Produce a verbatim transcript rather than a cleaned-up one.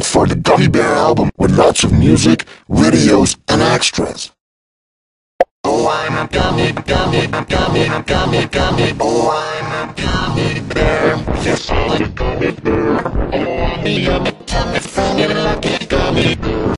for the Gummy Bear album with lots of music, videos, and extras. Oh, I'm a gummy, gummy, gummy, gummy, gummy. Oh, I'm a gummy bear. Yes, I'm a gummy bear. Oh, I'm a yummy, tummy, funny, lucky.